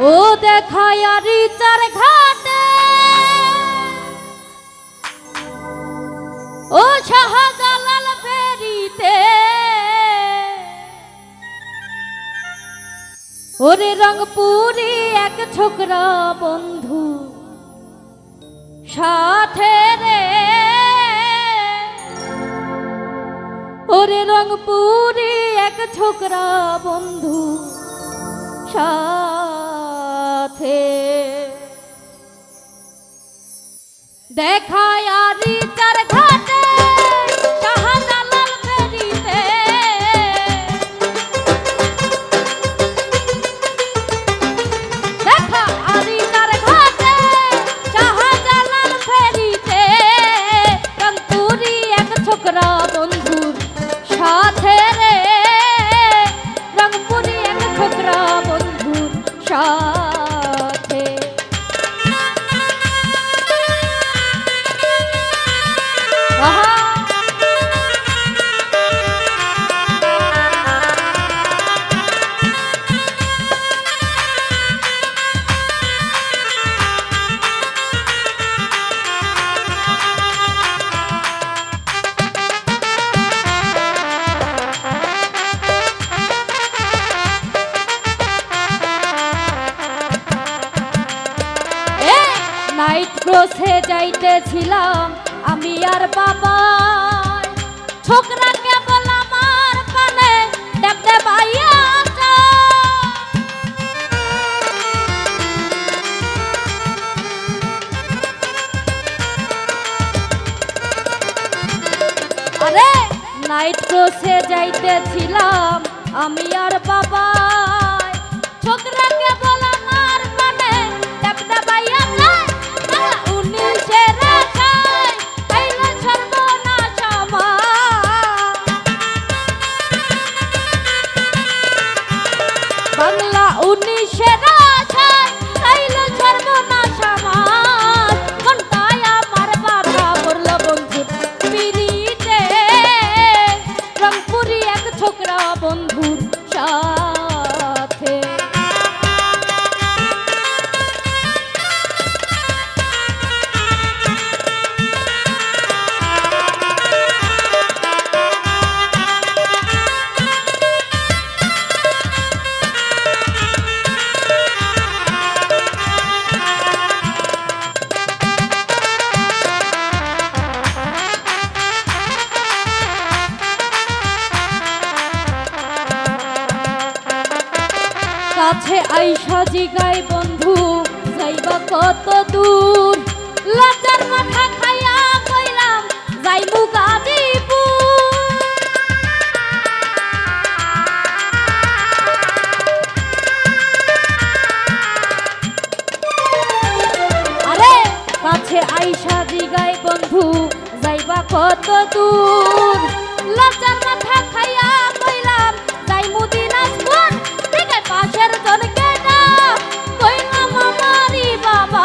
ও দেখায় রিচার ঘাটে ও শাহজালাল ফেরিতে ওরে রংপুরি এক ছোকরা বন্ধু সাথে রে ওরে রংপুরি এক ছোকরা বন্ধু সাথে দেখায় রিচার ঘাটে শাহজালাল ফেরিতে দেখা রিচার ঘাটে শাহজালাল ফেরিতে রংপুরি এক ছোকরা বন্ধুর সাথে রে রংপুরি এক ছোকরা বন্ধুর সাথে নাইট ক্রসে যাইতেছিলাম আমি আর বাবা ছোকরা কেবল আমার পানে দেখতে পাইয়া আরে নাইট ক্রসে যাইতেছিলাম আমি আর বাবা ছোকরা কেবল আমার পানে দেখতে পাইয়া বাংলা 19-এর আশায় চাইল সর্বনাশ আমার মনটায় আমার বাধা পড়ল বন্ধুর পিড়িতে রংপুরি এক ছোকরা বন্ধুর সাথে কাছে আইসা জিগাই বন্ধু যাইবা কত দূর লাচার মাথা খাইয়া কইলাম যাইমু গাজীপুর আরে কাছে আইসা জিগাই বন্ধু যাইবা কত দূর লাচার মাথা খাইয়া কইলাম যাইমু দিনাজপুর পাশের জনকে কইলাম আমারি বাবা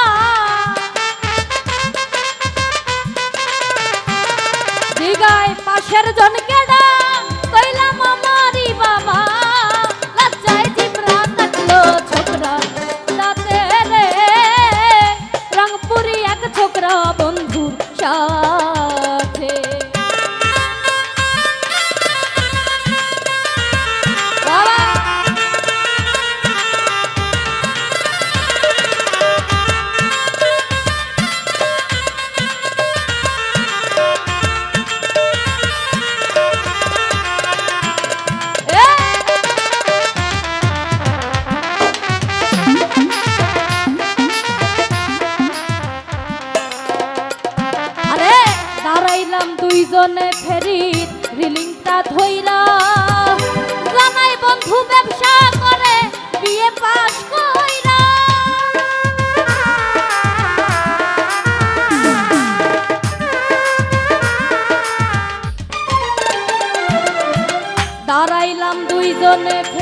দিগায় পাশের জনকে কইলাম আমারি বাবা লজ্জায় জিবরা থাকলো ছোকরা তাতে রে রংপুরি এক ছোকরা বন্ধুর সাথে দুইজনে ফেরিত রিলিংটা ধইরা জানাই বন্ধু ব্যবসা করে বিয়ে পাস কইরা দাঁড়াইলাম দুইজনে